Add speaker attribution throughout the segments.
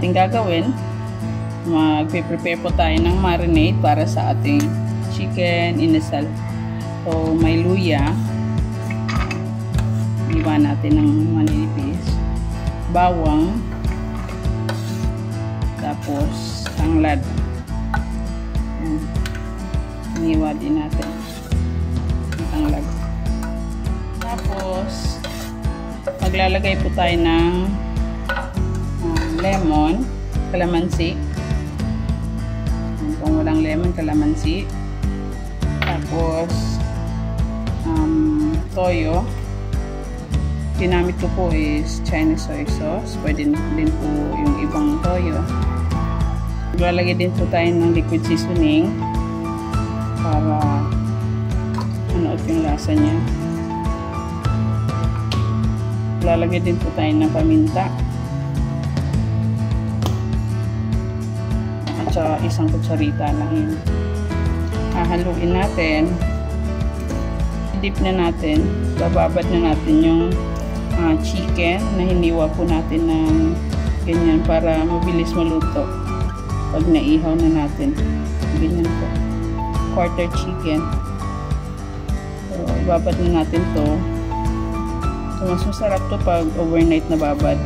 Speaker 1: ating gagawin. Magpe-prepare po tayo ng marinade para sa ating chicken inasal. So, may luya. Iwan natin ng manipis. Bawang. Tapos, tanglad. Iniwa din natin. Tanglad. Tapos, maglalagay po tayo ng lemon, kalamansi. Kung walang lemon, kalamansi. Tapos, toyo. Ginamit ko po is Chinese soy sauce. Pwede din po yung ibang toyo. Maglalagay din po tayo ng liquid seasoning para manood yung lasa niya. Lalagay din po tayo ng paminta at saka isang kutsarita lang yun. Hahaluin natin, dip na natin, bababad na natin yung chicken na hiniwa po natin ng ganyan para mabilis maluto pag naihaw na natin. Ganyan po, quarter chicken. So ibabad na natin to. So, mas masarap to pag overnight na babad.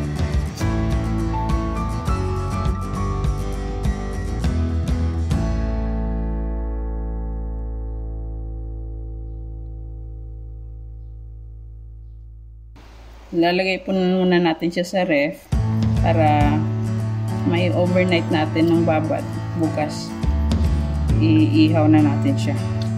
Speaker 1: Ilalagay po muna natin siya sa ref para may overnight natin ng babad. Bukas, iihaw na natin siya.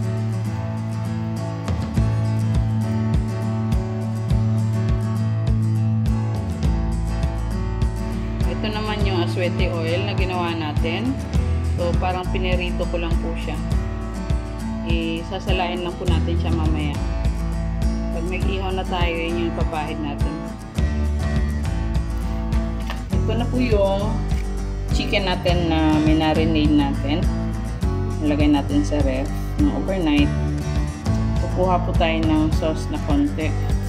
Speaker 1: Ito naman yung aswete oil na ginawa natin. So, parang pinirito ko lang po siya. Sasalain lang po natin siya mamaya. Pag mag-ihaw na tayo, yun yung papahid natin. Ito na po yung chicken natin na minarinade natin. Ilagay natin sa ref ng overnight. Kukuha po tayo ng sauce na konti.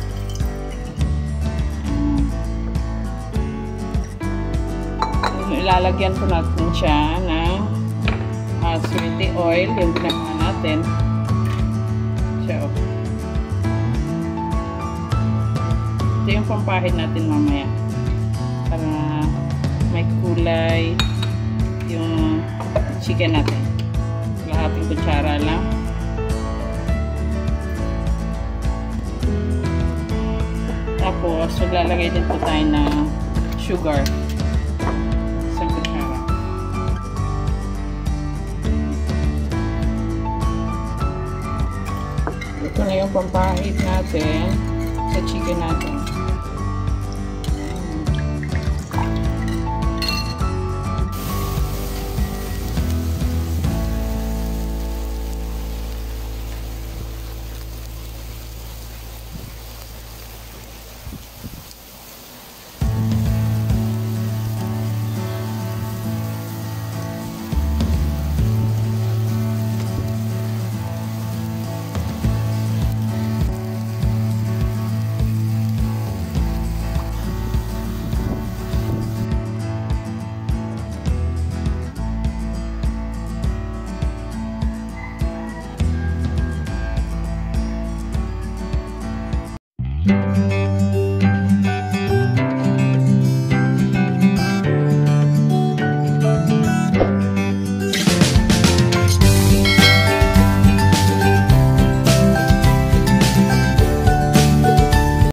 Speaker 1: Ilalagyan po natin siya ng aswete oil, yung ginawa natin. So, ito yung pampahid natin mamaya para may kulay yung chicken natin. Kalahating kutsara lang. Tapos, maglalagay din po tayo ng sugar. Ito na yung pampahid natin sa chicken natin.